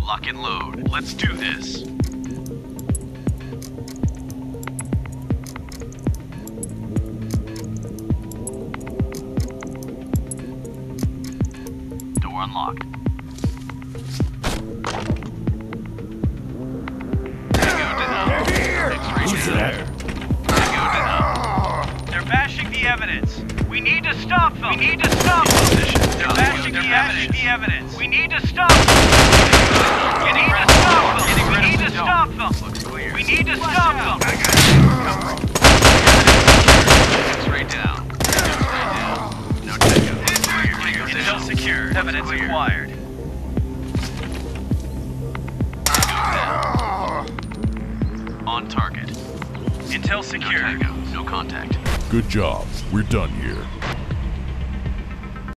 Lock and load. Let's do this. Door unlocked. Who's that? They're bashing the evidence. We need to stop them. We need to stop them. They're bashing the evidence. We need to stop them. We need to stop them. We need to stop them. We need to stop them. Straight down. No takeout. Intel secure. Evidence acquired. On target. Intel No secure. takeout. No contact. Good job. We're done here.